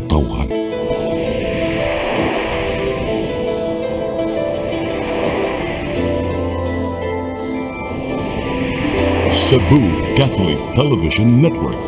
katawhan. Cebu Catholic Television Network.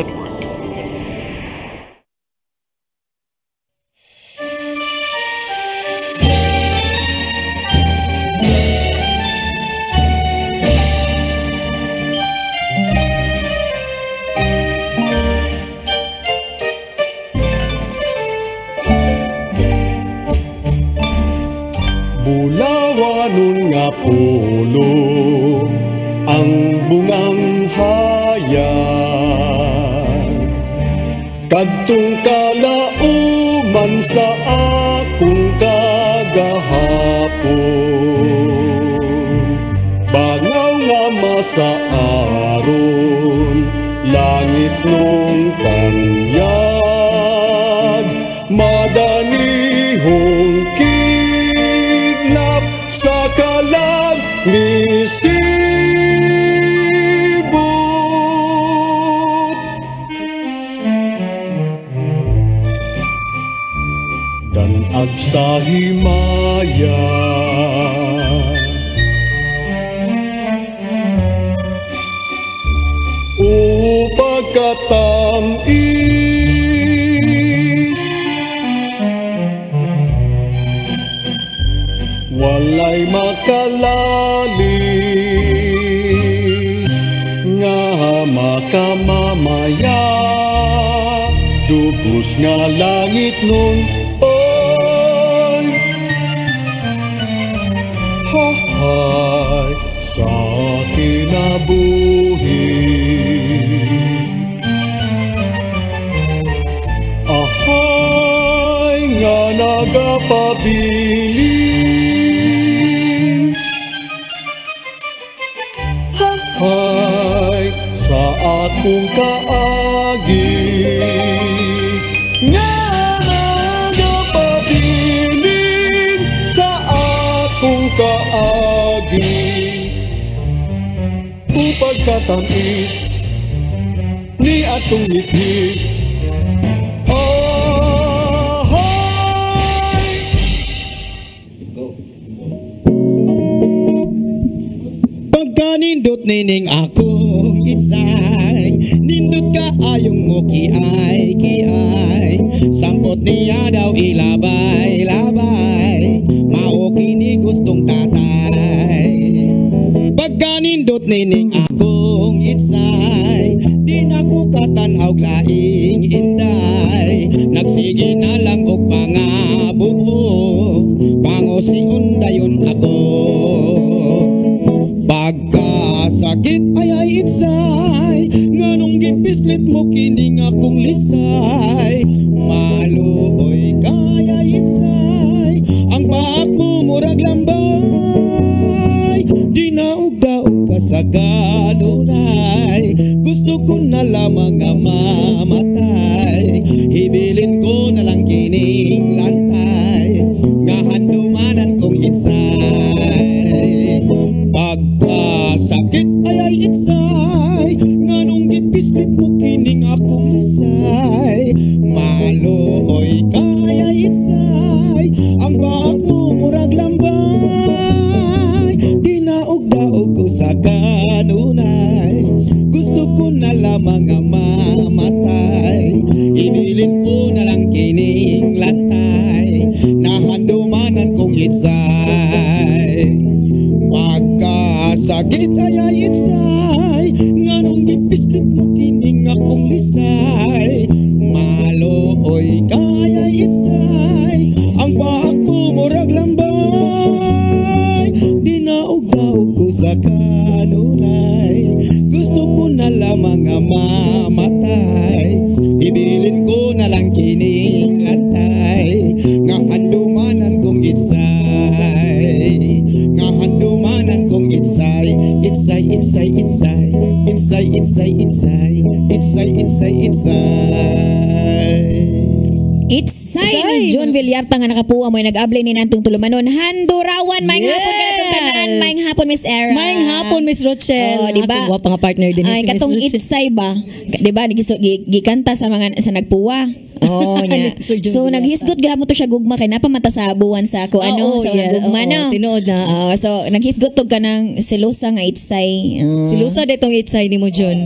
Bulawanon nga pulo ang bungang hayag, kadtong kalauman sa akong kagahapon. Bangaw nga masaaron, langit nung panyag, madanihong kidnap sa kalag misibot. Danag sa himaya, pagkatamis, walay makalalis nga makamamaya, dugos nga langit nun oy hahay sa kinabuhi. Ahay nga nagapabilin, hahay sa akong kaagi, nga nagapabilin sa akong kaagi. Upag katamis ni atong ngiti, nindot nining akong itsay, nindot ka ayong mo kiay, sampot niya daw ilabay, mao kini gustong tatay. Pagka nindot nining akong itsay, di na ko katanaw laing inday, nagsige na lang og pangabubo, pangosion dayon ako. Pagkasakit ay itsay, nganong gipislit mo kining akong lisay, maluoy kaya itsay, ang paak mo murag lambay, di naugdaog ka sa kanunay, gusto ko na lamang nga mamatay, hibilin ko na lang kining lantay, nga handumanan kong itsay. Pagkasakit ay itsay, nganong gipislit mo kining akong lisay, maluoy kaya itsay, ang baak mo murag lambay, di naugdaog ko sa kanunay, gusto ko na lamang nga mamatay, ibilin ko na lang kining lantay, nahandumanan kong itsay. Pagkasakit ay itsay, nganong gipislit mo kining akong lisay, maluoy kaya itsay, ang paak mo murag lambay, di naugdaog ko sa kanunay, gusto ko na lamang nga mamatay, ibilin ko na lang kining lantay, nga handumanan kong itsay, nga handumanan kong itsay, itsay, itsay, itsay, itsay, itsay, itsay, itsay, itsay, itsay. Itsay ni John Villarta nga nakapuwa mo nag-ablay ni nantong tulumanon. Handurawan, maing hapon ka natong tanan, maing hapon Miss Era. Maing hapon Miss Rochelle. Diba? Ako pa nga partner din ay, si Miss katong Rochelle. itsay ba? Diba? Gikanta sa mga sa nagpuwa. Oh, nya. Sir John So Villarta. naghisgot gahapon to siya gugma kay napamata sa abuan sa ako ano sa mga gugma no. Tinuod na. So naghisgot to kanang silusa nga itsay. Si Lusa detong itsay ni mo John.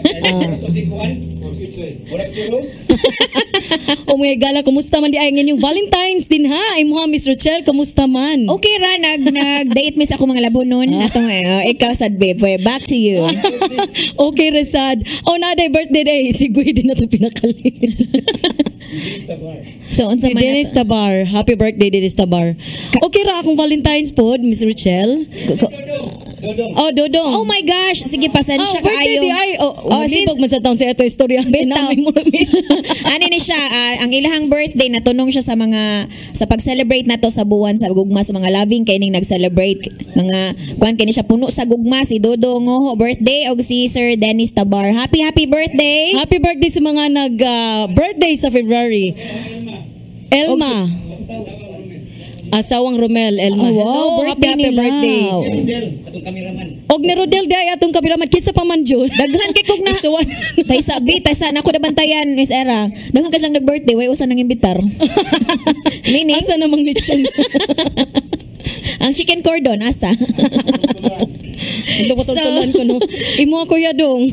O mga gala, kumusta man di ay ngayong Valentine's din ha? Ay mo ha, Miss Rochelle, kumusta man? Okay ra nag-date miss ako mga labo noon. Atong ikaw sad babe. Back to you. Okay, Resad. Oh, naday birthday day. Si Gui din na ito pinakalit. So unsa Si man Dennis Tabar. Happy birthday, Dennis Tabar. Okay ra akong Valentine's po, Miss Rochelle. Oh, Dodong. Oh my gosh, sige pasensya birthday kaayo. di ay. Oh, since libog man sa taon sa ito istorya. Bitaw. Namin mo. Ani ni siya, ang ilahang birthday natunong siya sa pag-celebrate nato sa buwan sa gugma sa mga loving kay ning nag-celebrate mga kuan kay ni siya puno sa gugma si Dodo Ngoho birthday og si Sir Dennis Tabar. Happy birthday. Happy birthday sa mga nag-birthday sa February. Elma. Asawang Romel, Elma. Oh, wow, Hello, birthday happy nila. birthday. Og ni Rodel di ay atong kameraman kitsa pa man Jud. Daghan kay kog na So, tay sabi tay sa nako na bantayan Miss Era. Daghan ka lang nag-birthday way usa nang imbitar. Meaning asa namang lechon. ang chicken cordon asa. Ito ko ko no. Imo ako yadong.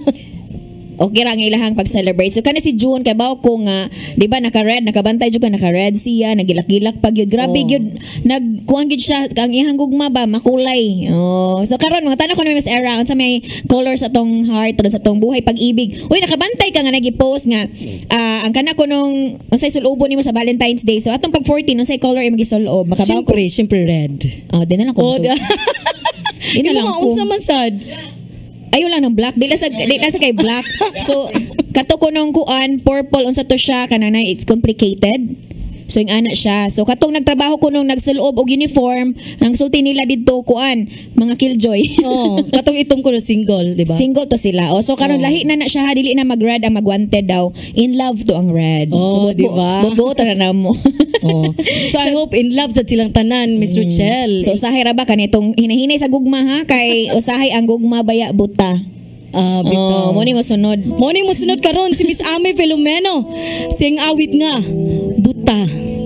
Okay ra ang ilahang pag-celebrate. So kani si June kay bawo ko nga, di ba naka-red, nakabantay jud ka naka-red siya, nagilak-gilak pag yun. Grabe gyud nagkuan gyud siya ang ihang gugma ba makulay. Oh, so karon mga tanan ko ni Miss Era unsa may colors sa tong heart sa tong buhay pag-ibig. Uy nakabantay ka nga nagi-post nga ang kana ko nung unsay sulobo nimo sa Valentine's Day. So atong pag 14 unsay color imong gisulob? Makabaw ko. Siyempre red. Oh, di na lang ko. Oh, Di na lang ko. Unsa man sad? Ayaw lang ng black. Di lang sa kay black. So, kato ko nung kuan, purple, unsa to siya, kananay, it's complicated. So, yung ana siya. So, katong nagtrabaho ko nung nagsuloob og uniform, ang sulti nila dito, kuan, mga killjoy. Oh, katong itom ko na single, di ba? Single to sila. O, so, karon lahi na siya, dili na mag-red ang mag-wanted daw. In love to ang red. Oh, so, di ba? Bubuto na mo. Oh. So, I hope in love sa silang tanan, Miss Rochelle. So, usahay ra ba kanitong hinahinay sa gugma ha? Kay usahay ang gugma baya buta. bitaw. Mo ni mo sunod. Morning mo sunod karon si Miss Ame Filomeno. Sing awit nga. Buta.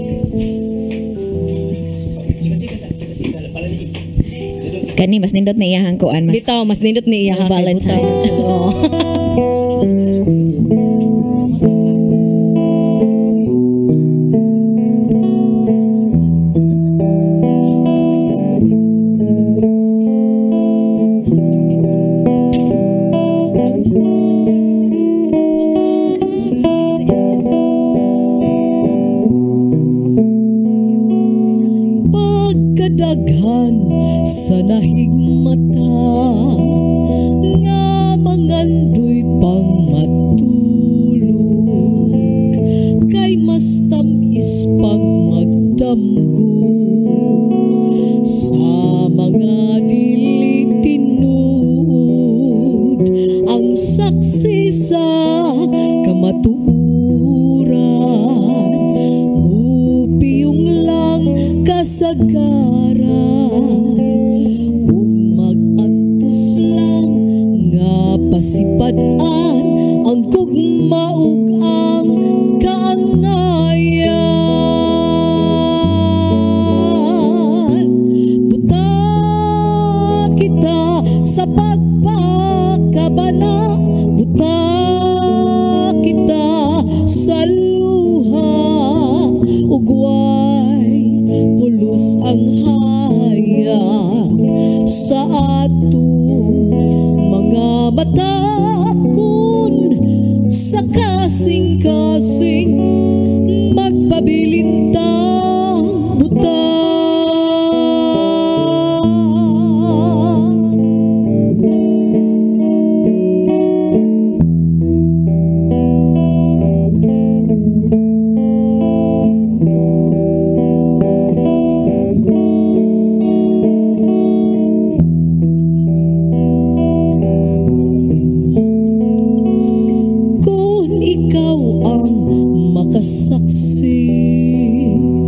Kani mas nindot na iyahang kuan mas. Bitaw, mas nindot ni iya Valentine's. Pagkadaghan sa nahigmata nga mangandoy pang matulog kay mas tamis pang magdamgo sa mga dili tinud ang saksi sa kamatuuran mupiyong lang kasagaran ug mag-antos lang nga pasipadaan ang gugma ug ang kaangayan buta kita sa pagpakabana buta kita sa luha ug pulos ang hayag sa atong mga mata kun sa kasing-kasing magpabilintang buta. Kung ikaw ang makasaksi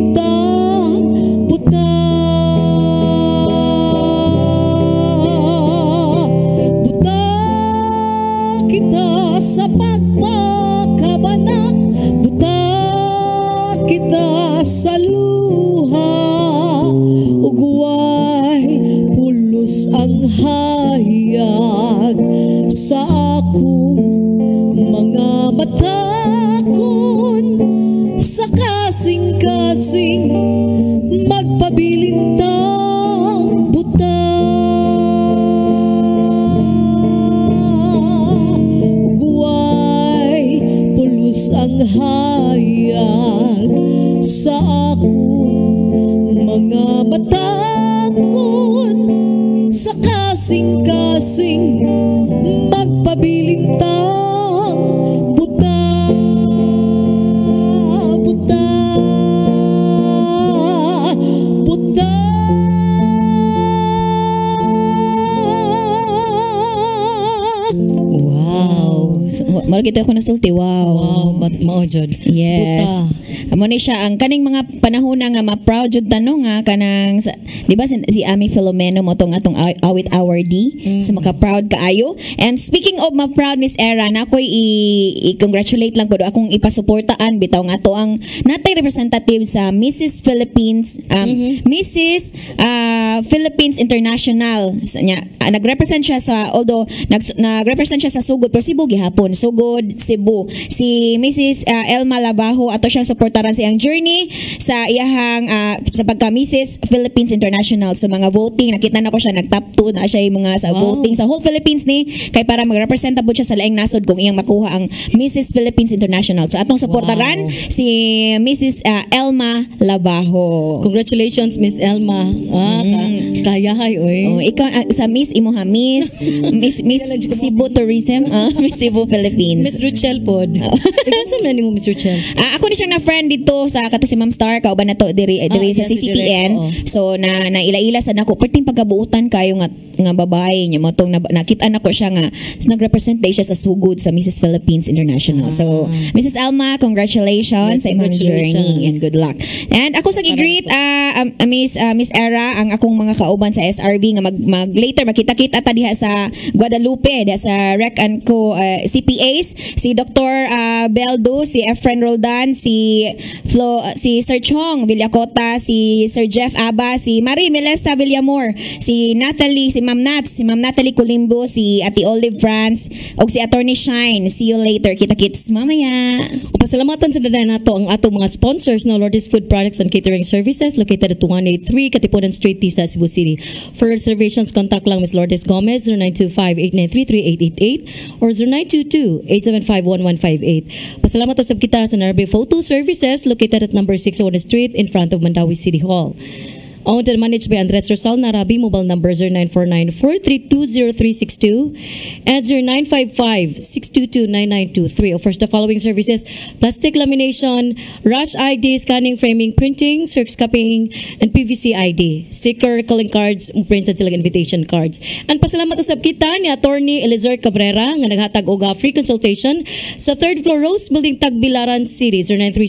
pagpabilintang buta. Buta kita sa pagpakabana, buta kita sa luha, ugway pulos ang hayag sa akong mga mata kon sa kasing-kasing magpabilintang buta. Ugway pulos ang hayag sa akong mga mata kon sa kasing-kasing magpabilintang buta. Buta, buta. Wow. Mara kita ako nasulti. Wow. Wow, but mao jud. Yes. Buta. Amo ni siya ang kaning mga panahon nga ma-proud jud tanong nga kanang di ba si Ami Filomeno mo tong atong awit hour D. So maka-proud kaayo. And speaking of ma-proud Miss Era, nakoy i-congratulate lang pud akong ipasuportaan bitaw nga to ang natay representative sa Mrs. Philippines Mrs. Philippines International. Nag-represent siya sa although nag-represent siya sa Sugod pero Cebu gihapon. Sugod, Cebu. Si Mrs. Elma Labajo ato siyang suportaran sa iyang journey sa iyahang sa pagka Mrs. Philippines International. So mga voting nakita na ko siya nag-top 2 na siya yung mga sa voting sa whole Philippines ni kay para mag-represent po siya sa laing nasod kung iyang makuha ang Mrs. Philippines International. So atong suportaran si Mrs. Elma Labajo. Congratulations, Miss Elma. Kayahay, oy. Oh, ikaw sa Miss imo ha Miss Cebu Tourism, Miss Cebu Philippines. Miss Richelle pod. Ikaw sa man mo, Miss Richelle? Ako ni siyang na friend dito sa kato si Ma'am Star kauban na to diri sa yes, CCTN. direct, So na ila-ila sa nako perting pagkabuutan kayo nga babae nya mo tong nakita na ko siya nga nag-represent day siya sa Sugod sa Mrs. Philippines International. So Mrs. Alma, congratulations sa imong journey and good luck. And ako sa gi-greet Miss Era ang akong mga kauban sa SRB nga mag later makita-kita ta diha sa Guadalupe diha sa Rec and Co CPAs si Dr. Beldo, si Efren Roldan, si Sir Chong Villacota, si Sir Jeff Aba, si Marie Melessa Villamor, si Natalie, si Ma'am Natalie Colimbo, si Ate Olive France, o si Attorney Shine. See you later. Kita-kits mamaya. Pasalamatan sa dadan nato ang atong mga sponsors no Lourdes Food Products and Catering Services located at 183 Katipunan Street, Tisa, Cebu City. For reservations, contact lang Ms. Lourdes Gomez 0925-893-3888 or 0922-875-1158. Pasalamat usab kita sa Narbe Photo Services located at number 601 Street in front of Mandawi City Hall. Owned and managed by Andres Rosal Narabi. Mobile number 0949-432-0362 and 0955-622-9923. Offers the following services: plastic lamination, rush ID, scanning, framing, printing, Xerox copying, and PVC ID. Sticker, calling cards, printed silang invitation cards. And pasalamat usab kita ni Attorney Elizur Cabrera nga naghatag og free consultation sa 3rd floor Rose Building, Tagbilaran City.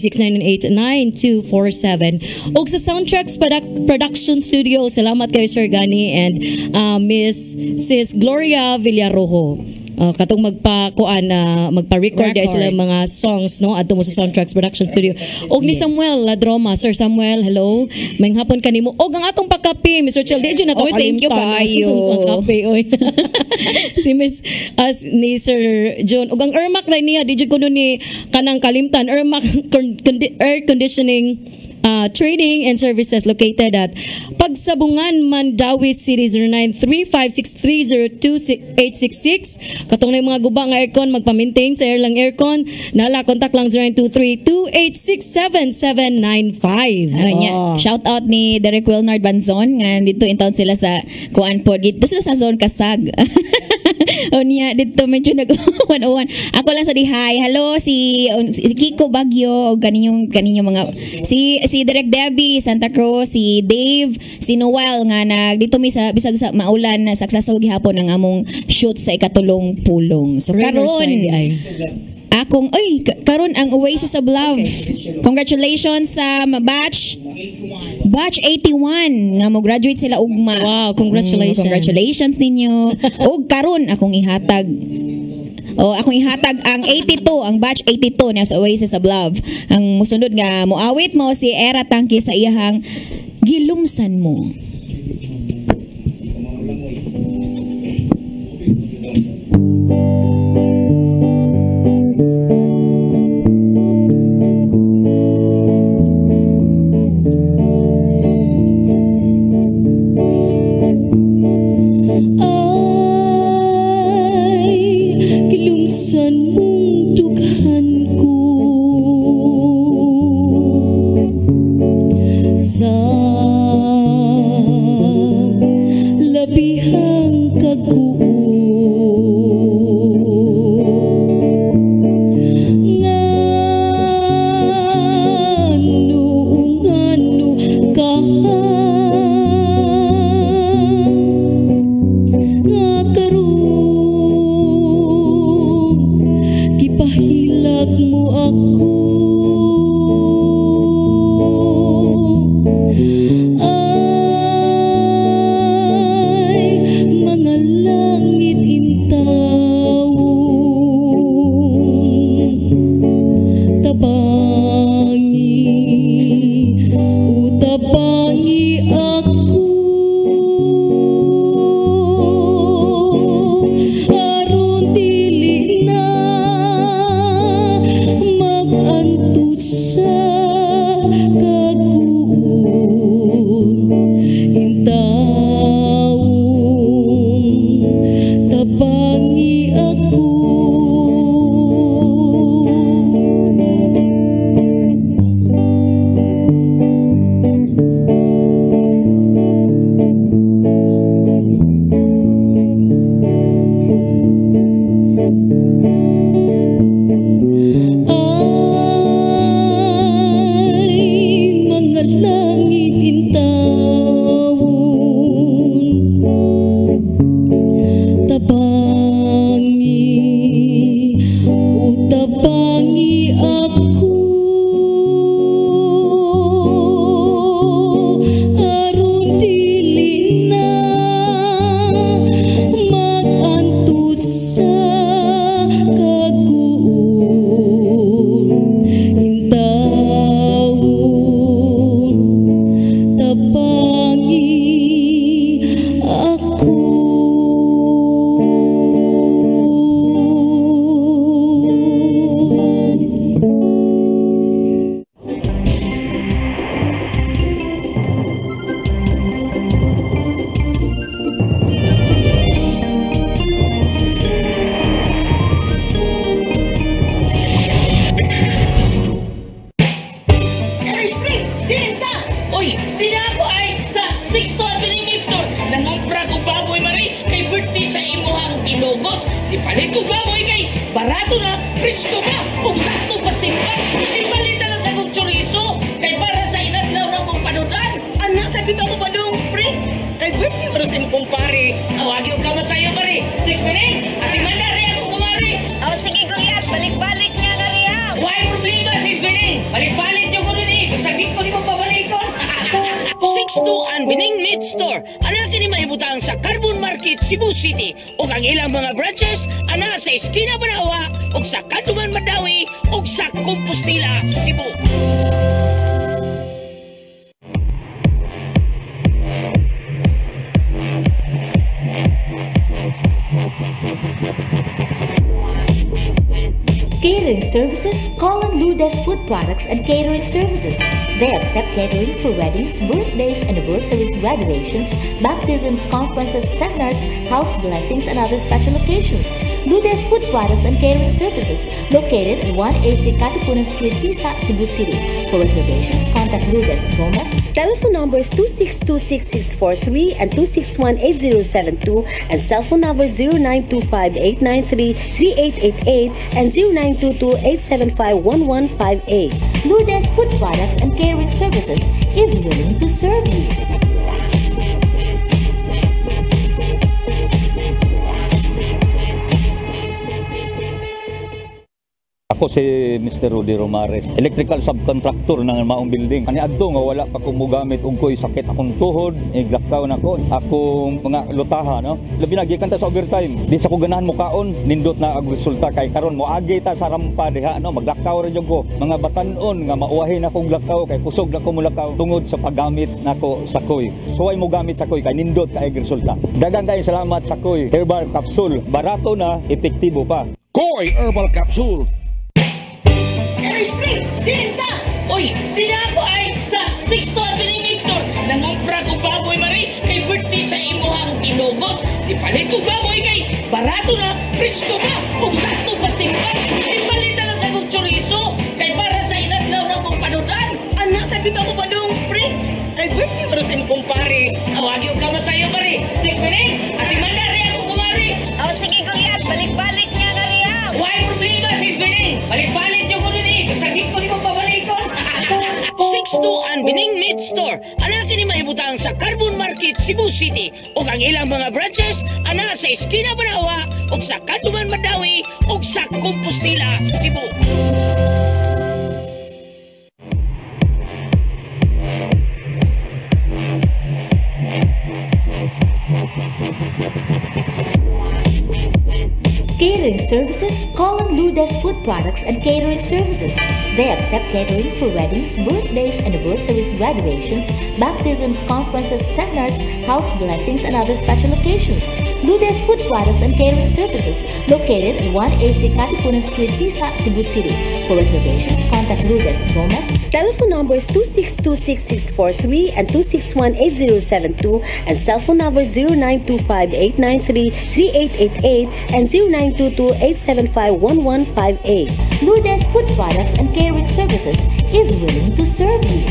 0936-998-9247. Og sa Soundtracks Production Studio, salamat kayo Sir Gani and Sis Gloria Villarojo. Katong magpa-record dahil sila mga songs no adto mo sa Soundtracks Production Studio. Og ni Samuel Ladroma, Sir Samuel, hello. May hapon kanimo. Og ang atong pagkape, Mr. Chel, di na to thank you kayo. Pagkape oy. Si Miss ni Sir John. Og ang Ermac na niya, di jud kuno ni kanang kalimtan. Ermac air conditioning training and services located at Pagsabungan, Mandawi City. 0935-630-2866. Katong na yung mga guba nga aircon, magpa-maintain sa airlang aircon. Nala, contact lang 0923-2867-795. Shout out ni Derek Wilnard Banzon nga dito in town sila sa kuan po. Dito sila sa zone Kasag. O niya dito medyo nag-101. Ako lang sa dihay. Hello si Kiko Bagyo o kaninyong mga si Direk Debbie Santa Cruz, si Dave, si Noel nga dito mi sa bisag sa maulan na successful gihapon ang among shoot sa ikatulong pulong. So karon Karon ang Oasis of Love. Congratulations sa batch 81 nga mo graduate sila ugma. Wow, congratulations. Congratulations ninyo. Og karon akong ihatag ang 82, ang batch 82 na sa Oasis of Love. Ang musunod nga moawit mo si Era Tangki sa iyahang Gilumsan Mo. Kilumsan mong dughan ko sa labihang kaguo ngano ka nga karon gipahilag mo ako ay mga langit intawon tabangi ako aron dili na mag-antos sa kaguon intawon tabangi ako. Ay mga langit intawon tabangi ako aron dili na mag-antos sa kaguon intawon tabangi ako. Uy, di na ako ay sa 6 to Mix Store. Nangumpra ko baboy mari kay birthday sa imuhang tinugot. Ipalit ko baboy kay barato na, presko pa, kung sakto pasting pa. Ipalit na lang sa kong chorizo kay para sa inadlaw na mong panudan. Anak, sa kita mo pa dong, pre. Kay birthday mo rin kumpare. Awagyo ka man sa'yo mari. 6 minutes, at imandari ako kumari. Oh, sige, Goliath. Balik-balik niya nga riya. Why problema, 6 minutes? Balik-balik nyo ko rin eh. Sabihin ko di mo pabalikon. 6 ang Bining Meat Store. Anak ni maibutang sa Carbon Market, Cebu City. O ang ilang mga branches, ana sa Esquina Banawa, o sa Kanduman Madawi, o sa Compostela, Cebu. Catering services, call on Lourdes Food Products and Catering Services. They accept catering for weddings, birthdays, anniversaries, graduations, baptisms, conferences, seminars, house blessings, and other special occasions. Lourdes Food Products and Catering Services, located at 183 Katipunan Street, Tisa, Cebu City. For reservations, contact Lourdes Gomez. Telephone numbers 2626643 and 2618072 and cell phone number 0925-893-3888 and 0922-875-1158. Lourdes Food Products and Catering Services is willing to serve you. Ako si Mr. Rudy Romares, electrical subcontractor ng maong building. Ani adto nga wala pa ko mogamit og ko'y sakit akong tuhod, iglakaw na ko, akong mga lutaha, no. Labi na gikan ta sa overtime. Di sa ko ganahan mo kaon, nindot na ang resulta kay karon mo agi ta sa rampa diha, no. Maglakaw ra jud ko. Mga batan-on nga mauwahin akong lakaw kay kusog na ko mulakaw tungod sa paggamit nako sa koy. Suway mo gamit sa koy kay nindot kay resulta. Daghang kay salamat sa koy herbal capsule. Barato na, epektibo pa. Koy Herbal Capsule. Dinta! Uy, di na ako ay sa 6 to convenience store. Nangumpra ko baboy mari kay birthday sa imuhang tinugot. Ipalit ko baboy kay barato na, presko pa, kung sakto pastimpan. Ipalit na lang sa kong chorizo kay para sa inadlaw na mong panudan. Anak, sa dito ako pa dong, pre. Kay birthday mo sa imong kumpare. Awagi ka masayo mari. 6 minutes, ati mandari ako kumari. Oh, sige Goliath, balik-balik niya ka riya. Why problema, 6 minutes? Balik-balik yung ko nun eh. Sakit ko ni mo pabalikon. 6 ang Bining Meat Store. Ana kini maibutang sa Carbon Market, Cebu City. O ang ilang mga branches, ana sa Esquina Banawa, o sa Kanduman Madawi, o sa Compostela, Cebu. Catering services, call on Lourdes Food Products and Catering Services. They accept catering for weddings, birthdays, anniversaries, graduations, baptisms, conferences, seminars, house blessings, and other special occasions. Lourdes Food Products and Catering Services, located at 180 Katipunan Street, Pisa, Cebu City. For reservations, contact Lourdes Gomez. Telephone numbers 2626643 and 2618072 and cell phone number 0925-893-3888 and 0922-875-1158. Lourdes Food Products and Catering Services is willing to serve you.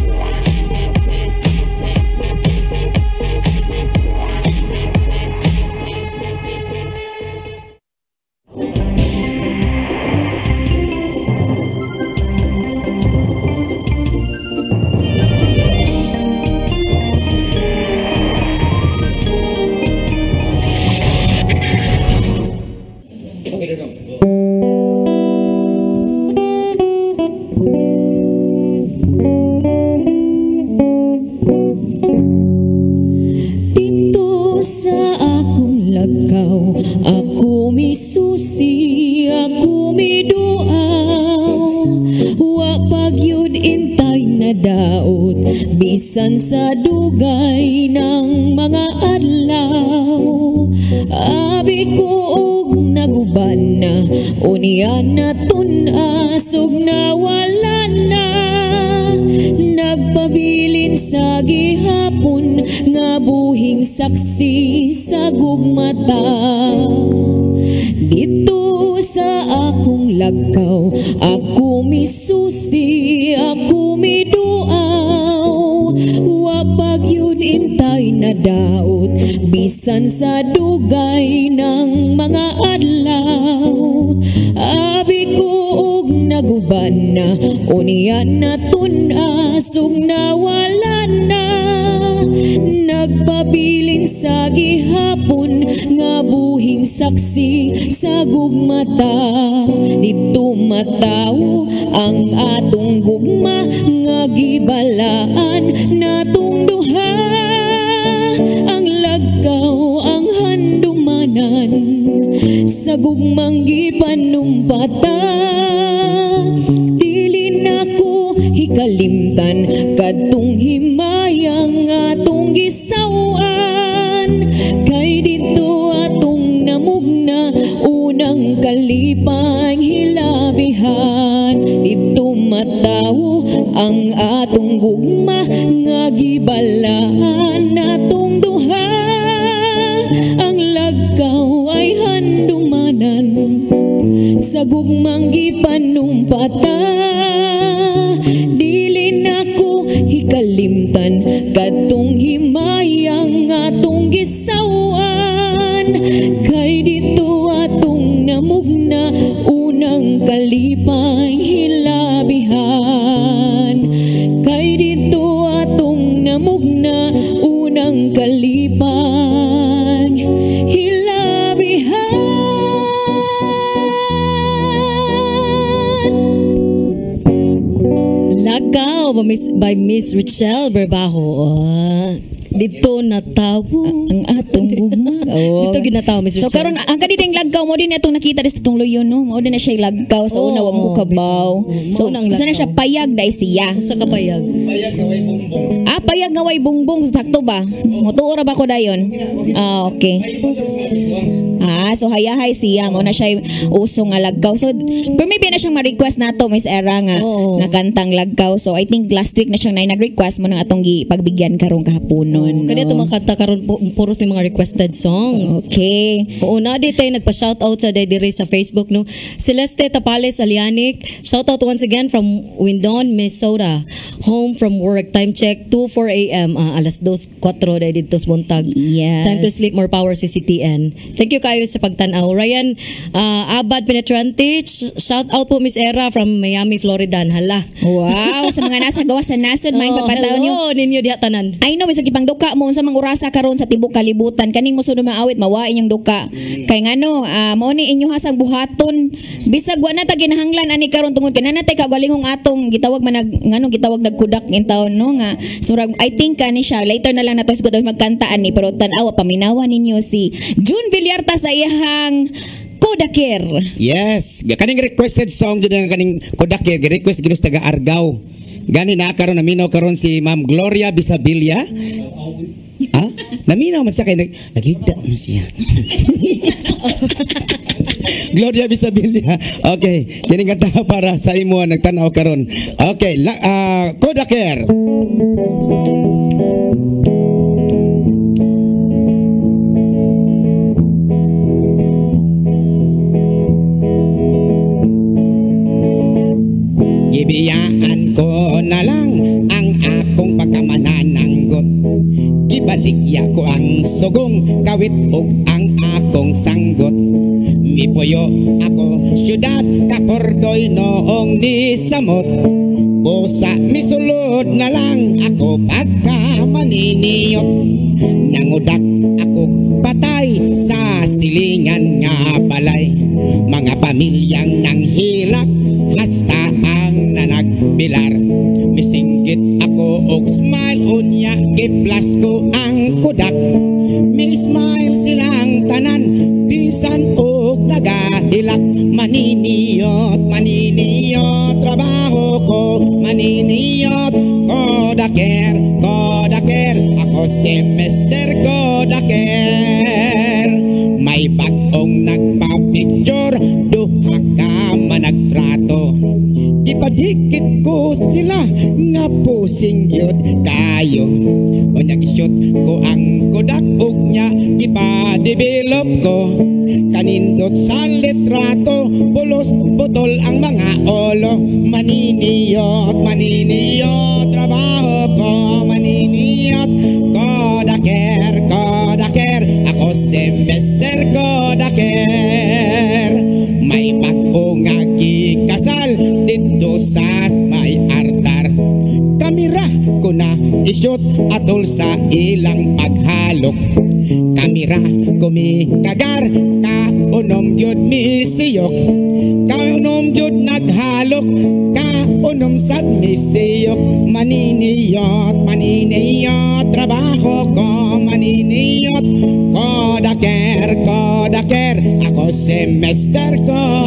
Bisan sa dugay ng mga adlaw, abi ko og naguban na, unian na tunasog na wala na. Nagpabilin sa gihapon nga buhing saksi sa gugmata. Dito sa akong lakaw, ako misusi, ako miduaw. Wapag yun intay na daot, bisan sa dugay ng mga adlaw. Abi ko og naguban na, unian na tunasog na wala na. Nagpabilin sa gihapon nga buhing saksi sa gugmata. Dito mataw ang atong gugma nga gibalaan natong duha. Ang lagaw ang handumanan sa gugmang gipanumpata. Dili nako hikalimtan kadtong himayang atong gisawan. Kay dito atong namugna unang kalipang hilabihan. Dito mataw ang atong gugma nga gibalaan natong duha. Ang lagaw ay handumanan sa gugmang gipanumpata. Dili nako hikalimtan kadtong himayang atong gisawan. Kay dito atong namugna unang kalipang hilabihan. Kay dito atong namugna unang kalipang hilabihan. by Miss Richelle Berbajo. Dito natawo ang atong gugma. Dito ginatawo, Miss So Richelle. karon ang kaniding lagkaw mo din atong nakita dis itong luyo no. Mao din na siya lagkaw sa una wa mo kabaw. So sana siya payag dai siya. Sa kapayag. Payag nga way bungbong sakto ba? Motuora ba ko dayon? Okay. So hayahay siya mo na siya uso nga lagkaw. So pero maybe na siyang ma-request nato Miss Era nga nga kantang lagkaw. So I think last week na siyang nag-request mo nang atong pagbigyan karong kahaponon. Kanya itong mga kanta karon puros ni mga requested songs. Okay. Oo, na di tayo nagpa-shoutout sa dire sa Facebook no. Celeste Tapales Alianic, shoutout once again from Windon, Minnesota. Home from work, time check 2:04 a.m. Alas 2:04 dahil dito sa buntag. Yes. Time to sleep, more power CCTN. Thank you kayo sa pagtanaw. Ryan Abad Penetrante, shout out po Miss Era from Miami, Florida. Hala. Wow, sa mga nasa gawas sa nasod, may pagpataw niyo. Hello ninyo diha tanan. I know, bisag ipangduka mo sa mga urasa karon sa tibok kalibutan. Kaning musudo maawit, mawain yung duka. Kay ngano, mo ni inyo hasang buhaton. Bisag wa na ta ginahanglan ani karon tungod kana natay kagalingong atong gitawag gitawag nagkudak in taon no nga. So I think kani siya later na lang nato siguro magkanta ani pero tan-aw paminawa ninyo si June Villarta sa iyang Kodakir. Yes, kaning requested song jud nga kaning Kodakir, request ginos taga Argao. Gani na karon naminaw karon si Ma'am Gloria Bisabilia. Naminaw man siya kay nagigda man siya. Gloria Bisabilia. Okay, kining kanta para sa imo nagtan-aw karon. Okay, Kodakir. Gibiyaan ko na lang ang akong pagkamanananggot. Gibaligya ko ang sugong kawit ug ang akong sanggot. Mipuyo ako syudad kapordoy noong nisamot. Busa misulod na lang ako pagkamaniniyot. Nangudak ako patay sa silingan nga balay. Mga pamilyang nanghilak hasta ang nanagbilar. Misinggit ako og smile unya giplas ko ang kudak. Mi smile silang tanan bisan og nagahilak. Maniniyot, maniniyot trabaho ko. Maniniyot, Kodakir, Kodakir. Ako si Mr. Kodakir. May bagong nagpa-picture, duha ka managtrato. Ipadikit ko sila nga pusing yun kayo. O nag-shoot ko ang kodak ug nya ipa-develop ko. Kanindot sa litrato, pulos butol ang mga olo. Maniniyot, maniniyot trabaho ko. Maniniyot, Kodakir, Kodakir. Ako si Mr. Kodakir. May bago nga gikasal dito sa may altar. Kamera ko na ishoot atol sa ilang paghalok. Kamera ko mi kagar ka unom yun misiyok. Ka unom yun naghalok ka unom sad misiyok. Maniniyot, maniniyot trabaho ko. Maniniyot, Kodakir, Kodakir. Ako si Mr.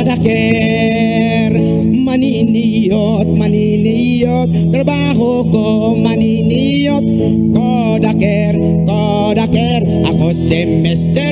Kodakir. Maniniyot, maniniyot trabaho ko. Maniniyot, Kodakir, Kodakir. Ako si Mr.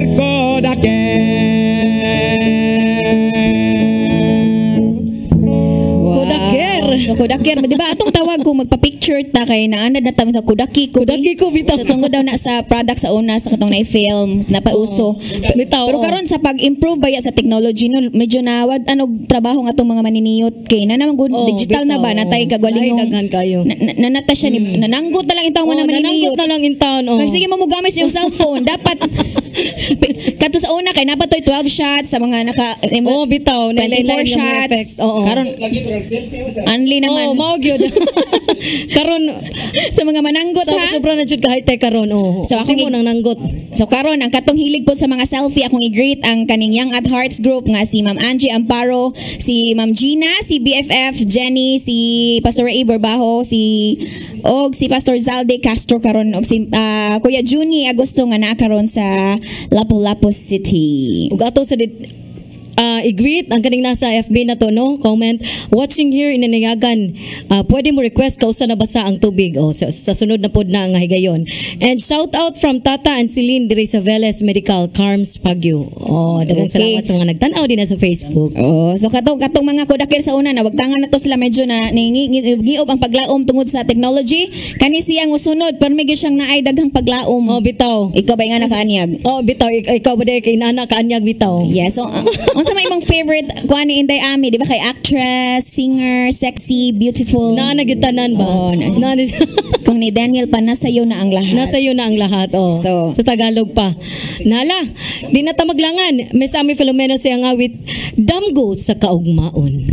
Kodakir. Kodakir. So Kodakir, di ba atong tawag kung magpa-picture ta kay naanad na tawag sa Kodaki ko. Kodaki ko bitaw. So tungod daw na sa product sa una sa katong na-film, napauso. Bitaw. Pero karon sa pag-improve baya sa technology no, medyo nawad trabaho nga atong mga maniniyot kay na naman good digital na ba natay kagwalingong daghan kayo. Nanata siya ni nananggot na lang intawon mga maniniyot. Nananggot na lang in town. Kaya sige mo gamit yung cellphone dapat kato sa una kay napatoy 12 shots sa mga naka bitaw 24 shots. effects. Oo. Karon unlimited family naman. Oh, mao gyud. Karon sa mga mananggot ha. Sobra na jud ka high-tech karon. Oh. So ako mo nang nanggot. So karon ang katong hilig po sa mga selfie akong i-greet ang kaning Young at Hearts group nga si Ma'am Angie Amparo, si Ma'am Gina, si BFF Jenny, si Pastor Ray Barbaho, si Pastor Zalde Castro karon og si Kuya Juni Agosto nga naa karon sa Lapu-Lapu City. Ug ato sa i-greet ang kaning nasa FB na to, no? Comment, watching here in Nanayagan. Pwede mo request kausa na basa ang tubig. Sa sunod na pod na nga higayon. And shout out from Tata and Celine diri sa Veles Medical Carms Pagyo. Daghang salamat sa mga nagtan-aw din na sa Facebook. So katong mga kodakir sa una na wagtangan na to sila medyo na ngiob ang paglaom tungod sa technology. Kani siya nga sunod pero may siyang naay daghang paglaom. Bitaw. Ikaw ba nga nakaanyag? Bitaw. Ikaw ba day kay nana kaanyag bitaw? Yes. So unsa may imong favorite kuan ni Inday Ami, di ba kay actress, singer, sexy, beautiful? Nagyutanan ba? Kung ni Daniel pa nasayo na ang lahat. Nasayo na ang lahat. So sa Tagalog pa. Nala, di na ta maglangan. Miss Ami Filomeno siya nga with damgo sa kaugmaon.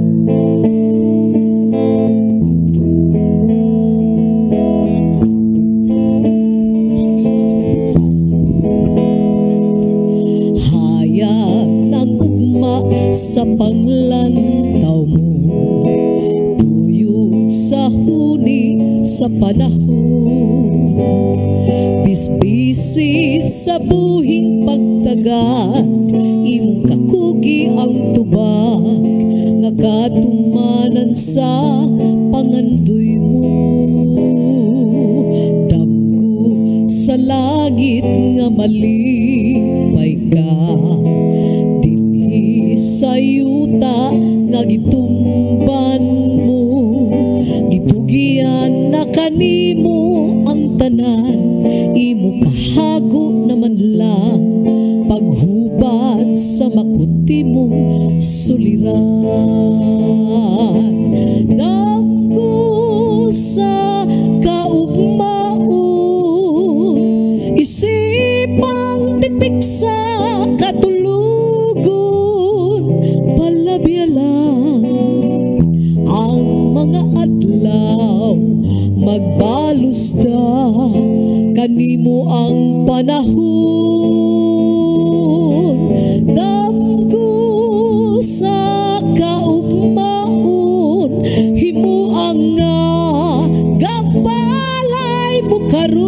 Sa panglantaw mo, tuyog sa huni sa panahon, bisbisi sa buhing pagtagad, imong kakugi ang tubag nga katumanan sa pangandoy mo. Damgo sa langit nga malipay ka, sayuta nga gitumban mo, gitugian na kanimo ang tanan, imo kahago naman lang paghubad sa makuti mong suliran. Damgo sa kaugmaon, isipang tipik sa katulungan, ang mga adlaw magbalusta kanimo ang panahon. Damgo sa kaugmaon, himuang nga gapalay mo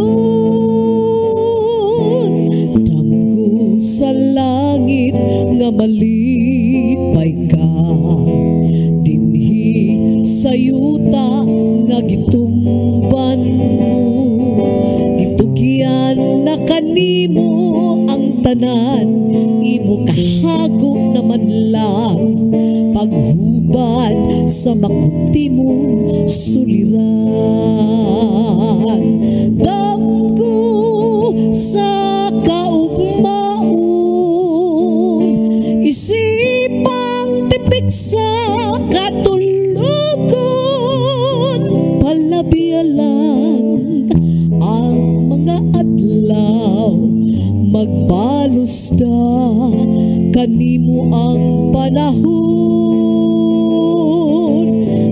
karon. Damgo sa langit nga malipay ka, sayuta nga gitumban mo, gitugian na kanimo ang tanan, imo kahago naman lang paghubad sa makuti mong suliran. Damgo sa kaugmaon, isipang tipik sa palabialang ang mga adlaw magbalusta kanimo ang panahon.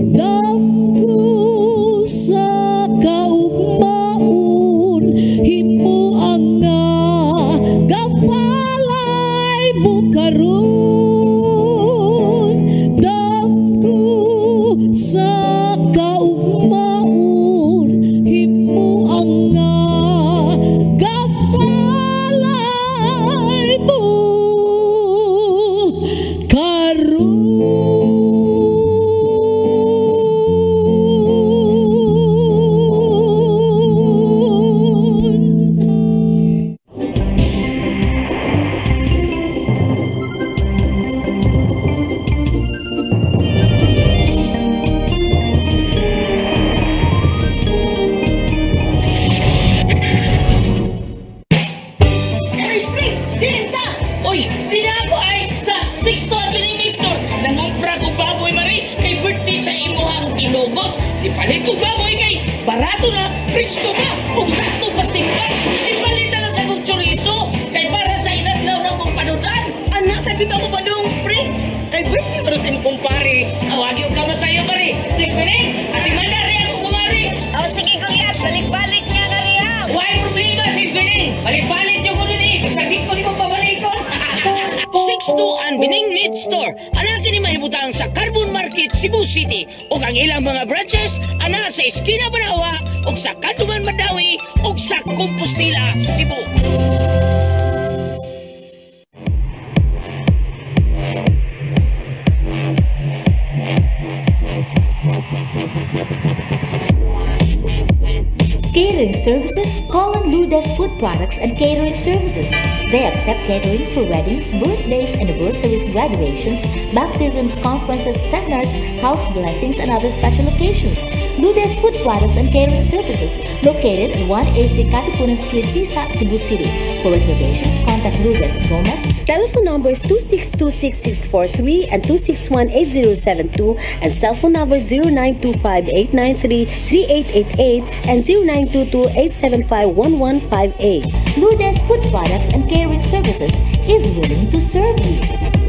Damgo sa kaugmaon, himuang nga gapalay mo karon. Damgo sa kaugmaon, himuang nga gapalay mo karon. Ipalit ko baboy kay barato na, presko ba, kung sakto pastingkan. Ipalit na lang sa kong chorizo, kay para sa inadlaw na mong panudan. Anak, sa dito ako pa doon, pre. Kay birthday para sa imong kumpare. Awag yung kama sa'yo, pare. Si Store ana kini mahimutang sa Carbon Market Cebu City ug ang ilang mga branches ana sa Esquina Banawa ug sa Kanduman Madawi ug sa Compostela, Cebu. Catering Services, Colin Lourdes Food Products and Catering Services. They accept catering for weddings, birthdays, anniversaries, graduations, baptisms, conferences, seminars, house blessings, and other special occasions. Lourdes Food Products and Catering Services, located at 180 Katipunan Street, Pisa, Cebu City. For reservations, contact Lourdes Gomez. Telephone numbers 2626643 and 2618072 and cell phone number 0925-893-3888 and 0922-875-1158. Lourdes Food Products and Catering Services is willing to serve you.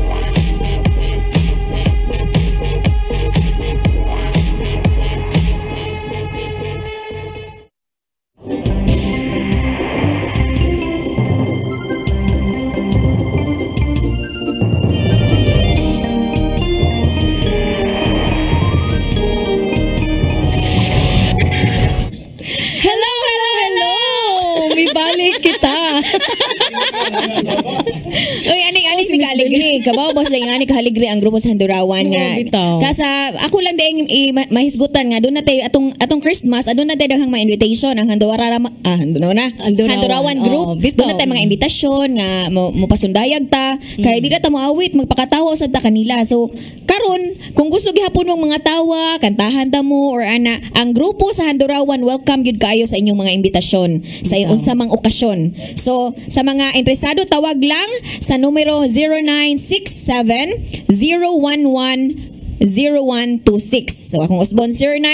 Uy, aning mi kaligri. Kabaw boss lang ani kaligri ang grupo sa Handurawan nga. Kasa ako lang ding mahisgutan nga doon na tayo atong Christmas, adun na tayo daghang mga invitation ang Handurawan group. Doon na tayo mga invitation nga mo pasundayag ta. Kay di na ta moawit magpakatawa sa ta kanila. So karon kung gusto gihapon mong mga tawa, kantahan ta mo or ana ang grupo sa Handurawan welcome gyud kaayo sa inyong mga invitasyon sa unsa mang okasyon. So sa mga interesado tawag lang sa numero 0967-011-0126. So akong usbon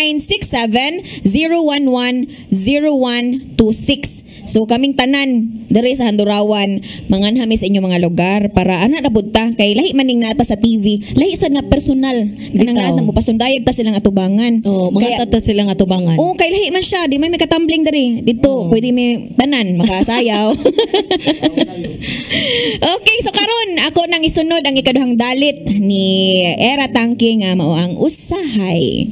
0967-011-0126. So kaming tanan diri sa Handurawan manganhami sa inyong mga lugar para ana na budta kay lahi maning nata sa TV lahi sad nga personal kanang naat mo pasundayag ta silang atubangan mga tata silang atubangan kay lahi man siya di may katambling diri dito pwede may tanan makasayaw. Okay, so karon ako nang isunod ang ikaduhang dalit ni Era Tangke nga mao ang usahay.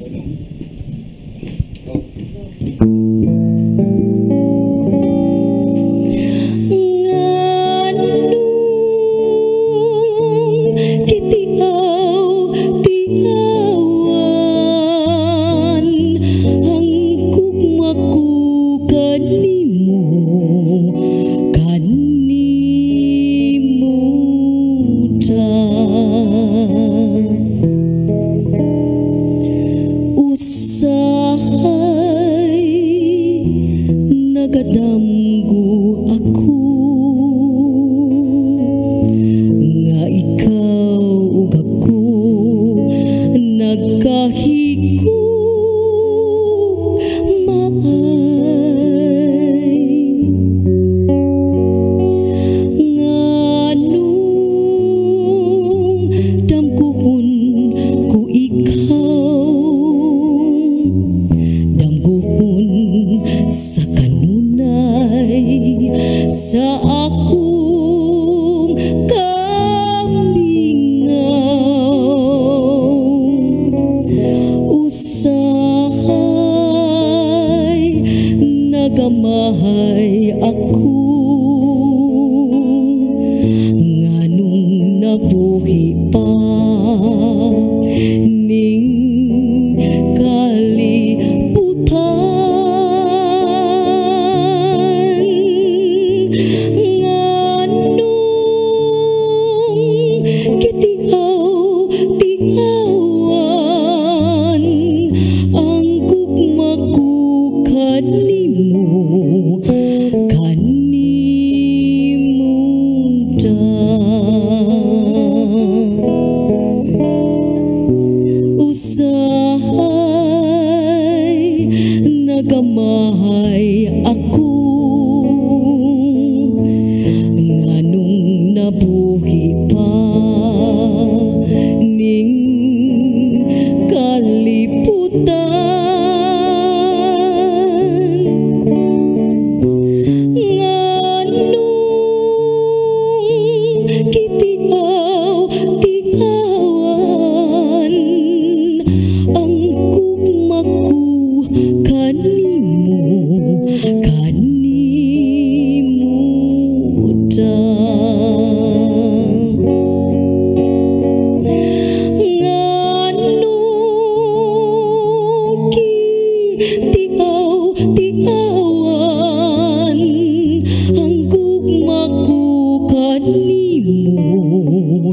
Kitiaw, tiaw Tiawan ang gugmaku kanimu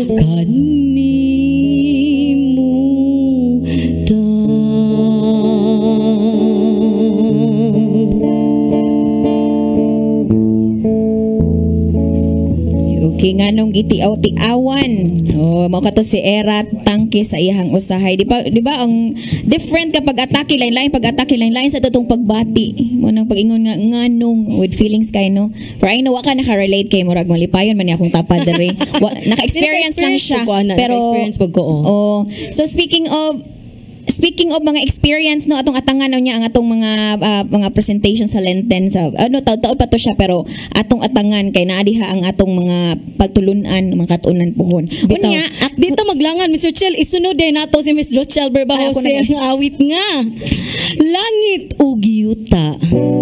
Okay, nganong gitiaw-tiawan. Oh, mao kato si Era tangke sa iyang usahay. Di ba ang different kapag atake lain-lain sa totong pagbati. Mo nang pag-ingon nga nganong with feelings kay no. For I know wa ka naka-relate kay murag malipayon man ni akong tapad dere. Naka-experience lang siya. Pero experience pag ko. Oh. So speaking of mga experience no atong atangan niya ang atong mga presentation sa Lenten sa taon pa to siya pero atong atangan kay naa diha ang atong mga pagtulunan mga katunan pohon. Unya dito maglangan Mr. Chel isunod din nato si Miss Rochelle Berbaho sa awit nga Langit ug Yuta.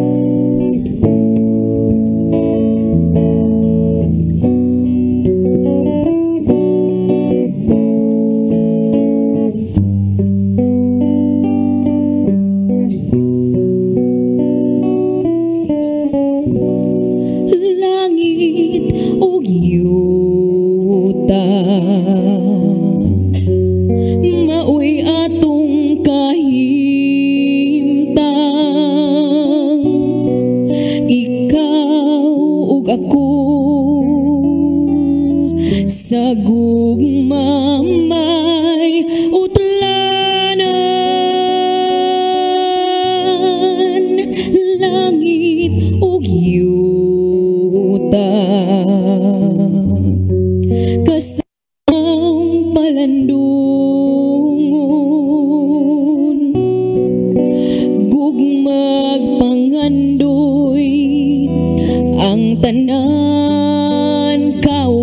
Maoy atong kahimtang, ikaw ug ako sa gugmamay utlanan, langit ug yuta kasang palandungon gugmag pangandoy ang tanan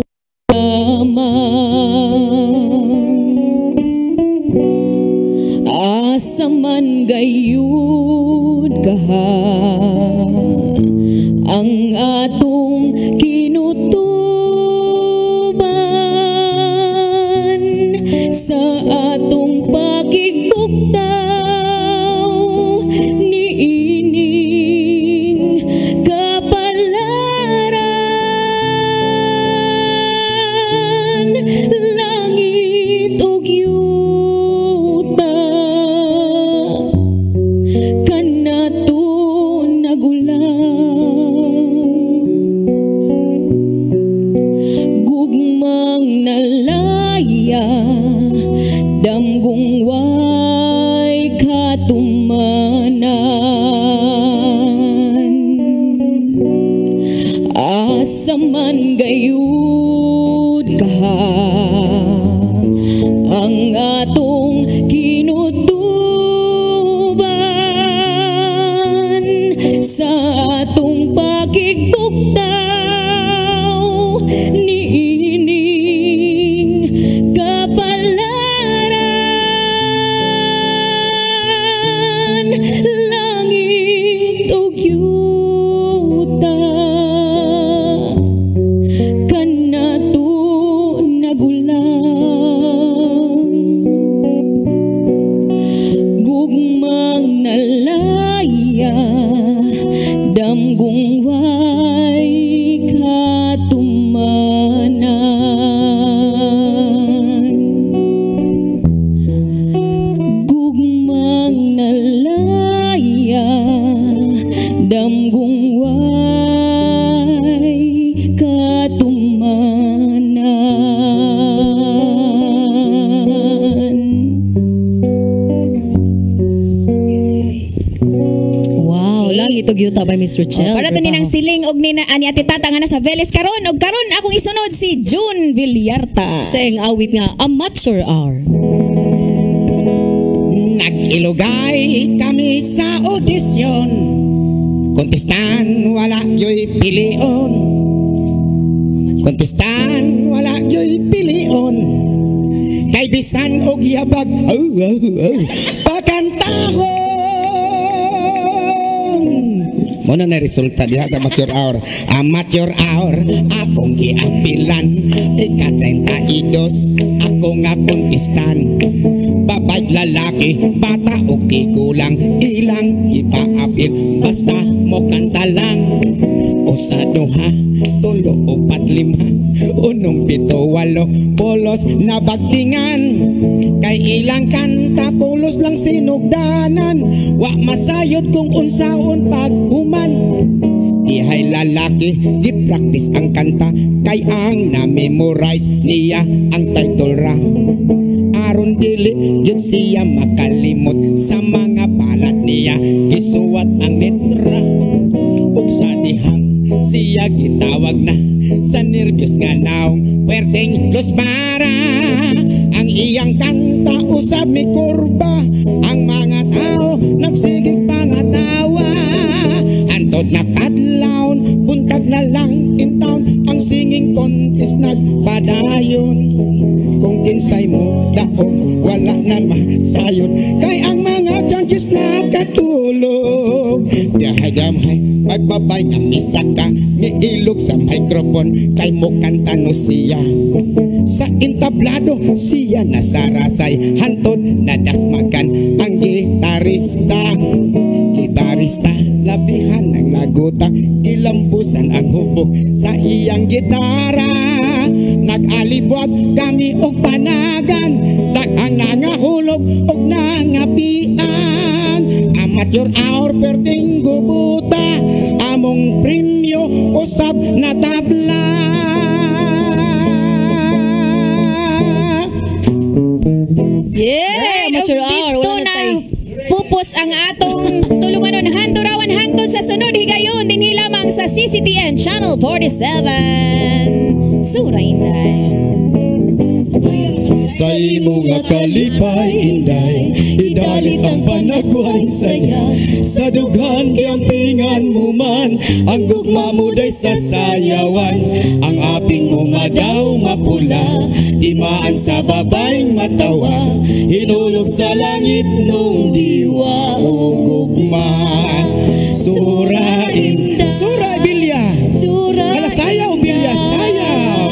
kaulamang asa man gayud kaha ang atong kinutuban sa atong pakigbuktaw niining kapalaran, langit ug yuta kanato nagulang gugmang nalaya damgong way katumanan asa man gayud kaha ang atong kinutuban sa atong pakigbuktaw niining kapalaran, langit ug yuta kanato nagulang gugmang nalaya damgong way katumanan gugmang nalaya damgong way katumanan. Wow, langit ug yuta by Miss Rochelle. Para to ninang siling og nina ani ati tata nga nasa Veles karon og karon akong isunod si June Villarta. Sing awit nga amateur hour. Nag-ilugay kami sa audition, kontestan wala yo'y pilion, kontestan wala yo'y pilion, kay bisan og yabag pakantahon Muna na resulta diha sa amateur hour. Amateur hour, akong giapilan. Ika-32, ako nga kontistan. Babay lalaki, bata o kulang. Ilang ipaapil, basta mo kanta lang. Usa, duha, tulo, upat, lima, unong, pito, walo, polos na bagtingan. Kay ilang kanta, pulos lang sinugdanan. Wa masayod kung unsaon paghuman. Ihay lalaki, di-practice ang kanta. Kay ang na-memorize niya ang title ra. Aron dili, yun siya makalimot. Sa mga balat niya, gisuwat ang letra. Ug sa dihang, siya gitawag na. Sa nervyos nga naong, puwerteng Los Mara. Ang iyang kanta, usab mi kurba. Ang mga tao, nagsigig pangatawa. Antod na kadlawon, buntag na lang in town. Ang singing contest nagpadayon. Kung kinsay mo daong, wala na masayon. Kay ang mga judges nakatulog. Dahay-damay, magbabay nga misaka. Miilog sa microphone, kay mo kanta no siya. Sa entablado, siya nasarasay. Hantod na dasmakan ang gitarista. Gitarista, labihan ng laguta. Ilambusan ang hubog sa iyang gitara. Nag-alibwag kami og panagan. Daghang nangahulog og nangapian. Amateur hour perting gubuta. Among premyo usab na tabla. Yeah, amateur hour. Dito Wala na na tayo. pupos ang atong tulunganon handurawan hangtod sa sunod higayon dinhi lamang sa CCTN Channel 47. Surayday. Sa imo nga kalipay inday, idalit ang panagwang saya. Sa dughan giampingan mo man, ang gugma mo day sa sayawan. Ang aping mo nga daw mapula, di maan sa babaeng matawa. Hinulog sa langit nung diwa o gugma. Surain, suray bilya, Suray. ala sayaw bilya, sayaw.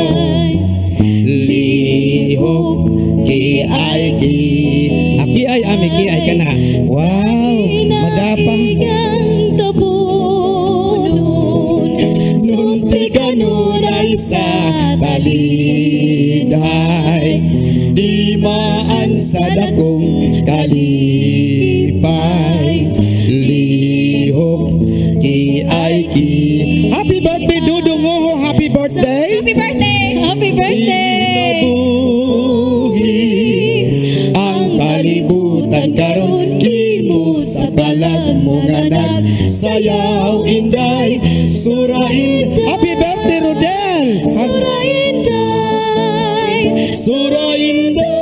Lihok ki ay ami ki ay kana. Wow, madapa. Nunti kanun ay sa taliday, di maan sa dakong kalipay. Lihok ki ay ki. Happy birthday Dudong Oho, happy birthday. Happy birthday. Happy birthday. Inabuhi ang kalibutan karon kimo sa balag mo nga nagsayaw inday. Surain. Happy birthday Rodel. Surainday. Surain.